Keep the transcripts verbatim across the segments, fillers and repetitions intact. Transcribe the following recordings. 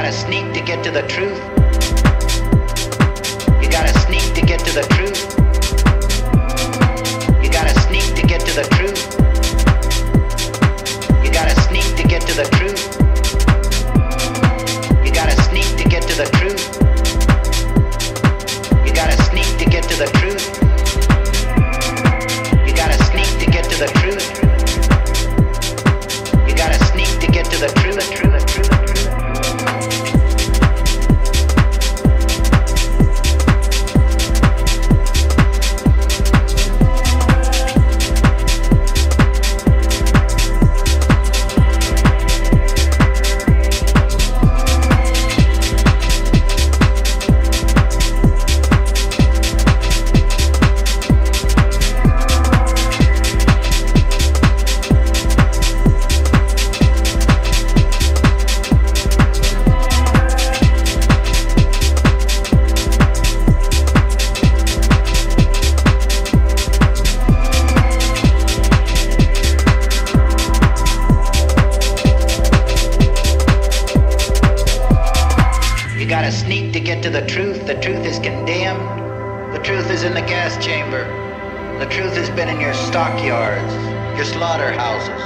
gotta sneak to get to the truth. You gotta sneak to get to the truth. You gotta sneak to get to the truth. You gotta sneak to get to the truth. You gotta sneak to get to the truth. You gotta sneak to get to the truth. You gotta sneak to get to the truth. You gotta sneak to get to the truth. You gotta sneak to get to the truth. The truth is condemned. The truth is in the gas chamber. The truth has been in your stockyards, your slaughterhouses.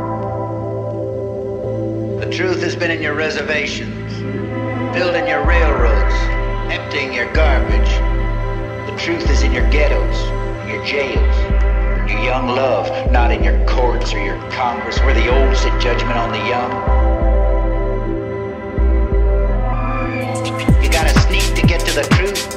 The truth has been in your reservations, building your railroads, emptying your garbage. The truth is in your ghettos, your jails, your young love, not in your courts or your Congress, where the old sit judgment on the young. You gotta sneak to get to the truth.